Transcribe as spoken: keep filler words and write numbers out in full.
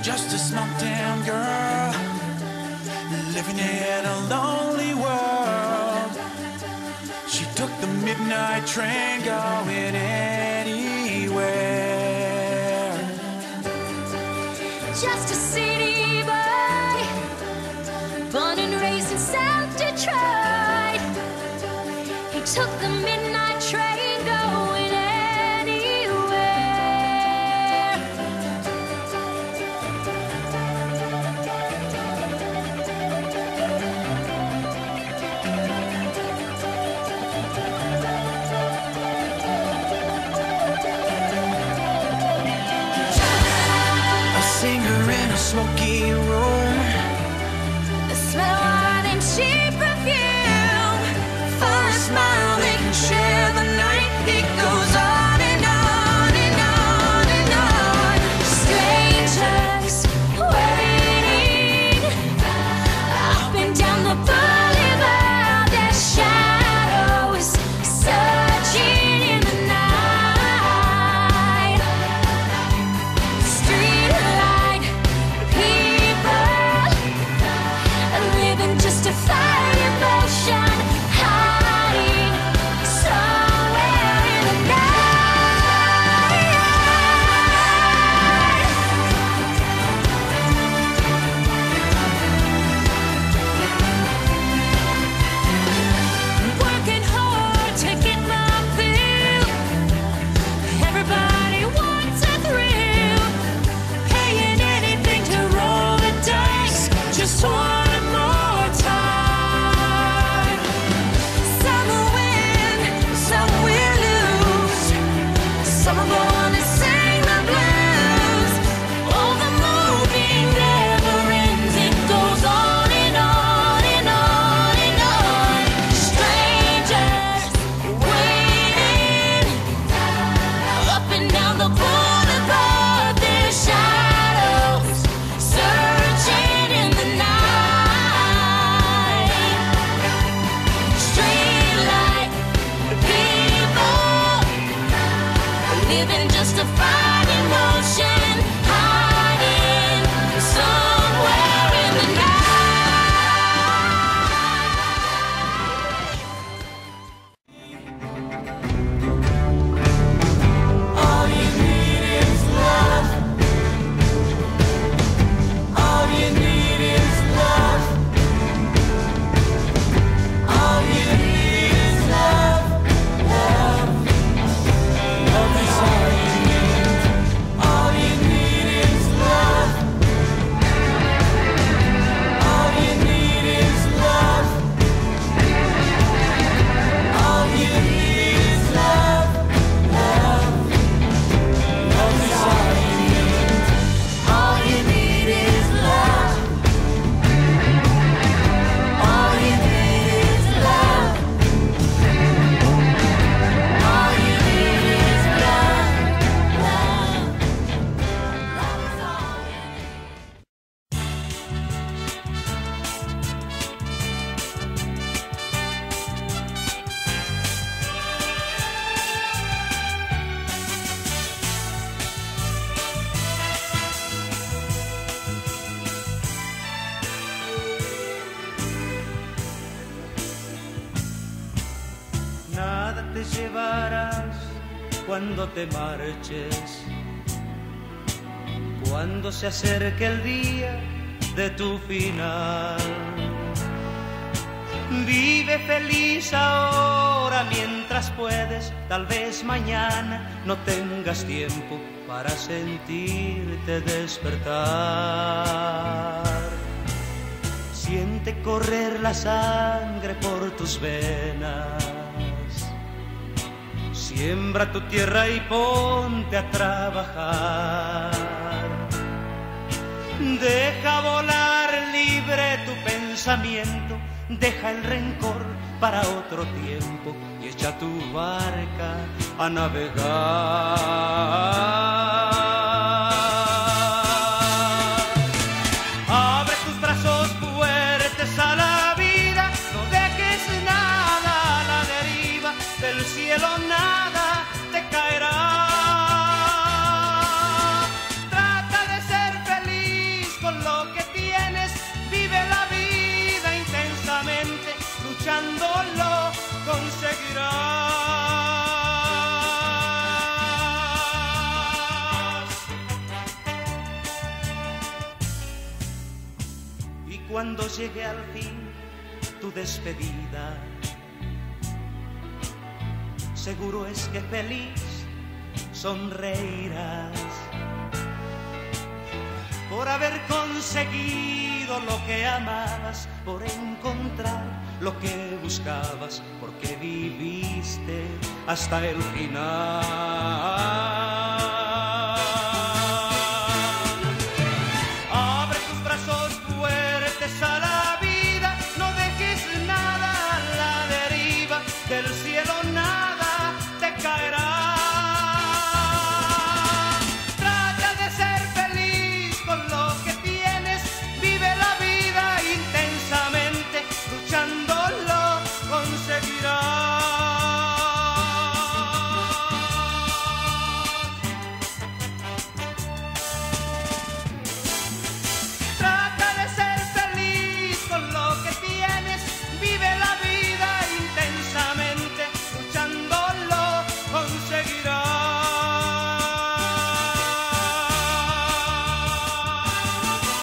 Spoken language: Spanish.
just a small town girl living in a lonely world. She took the midnight train going anywhere. Just a city boy, born and raised in South Detroit. He took the midnight train going anywhere. A singer in a smoky room, The smell of wine and cheap perfume. For a smile they can share the night. It goes on and on and on and on. Strangers waiting up and down the boulevard. Their shadows searching in the night. Streetlight people living just to find emotion, hiding somewhere in the night. Working hard to get my fill. Everybody wants a thrill. Paying anything to roll the dice. Just one more time. Some will win, some will lose. Some are born to sing the blues. Oh, the movie never ends. It goes on and on and on and on. Strangers waiting up and down the boulevard. Their shadows searching in the night. Streetlight people living just to find emotion, hiding somewhere in the night. all you need is love. All you need is love. All you need is love. Love. Love is all you need. All you need is love. All you need is love. All you need is love. Love. Love is all you need. All you need is love. All you need is love. All you need is love. Love. Love is all you need. Nada te llevarás cuando te marches, cuando se acerque el día de tu final. Vive feliz ahora mientras puedes, tal vez mañana no tengas tiempo para sentirte despertar. Siente correr la sangre por tus venas. Siembra tu tierra y ponte a trabajar. Deja volar libre tu pensamiento. Deja el rencor para otro tiempo y echa tu barca a navegar. Abre tus brazos fuertes a la vida, no dejes nada a la deriva, del cielo nada te caerá. Trata de ser feliz cuando llegue al fin tu despedida, seguro es que feliz sonreirás por haber conseguido lo que amabas, por encontrar lo que buscabas, porque viviste hasta el final.